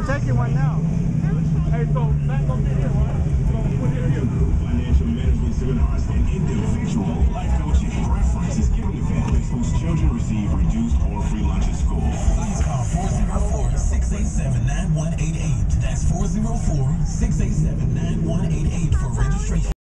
taking one now. Hey, so that's gonna be here, right? So put it here. Financial management seminars and individual life coaching. Preference is given to families whose children receive reduced or free lunch at school. Please call 404-687-9188. That's 404-687-9188 for registration.